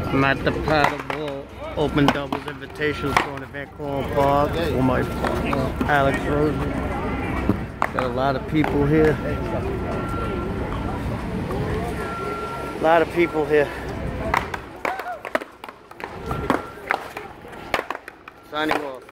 I'm at the Paddleball Open Doubles Invitational for an Vancouver Park with my partner Alex Rosen. Got a lot of people here. A lot of people here. Signing off.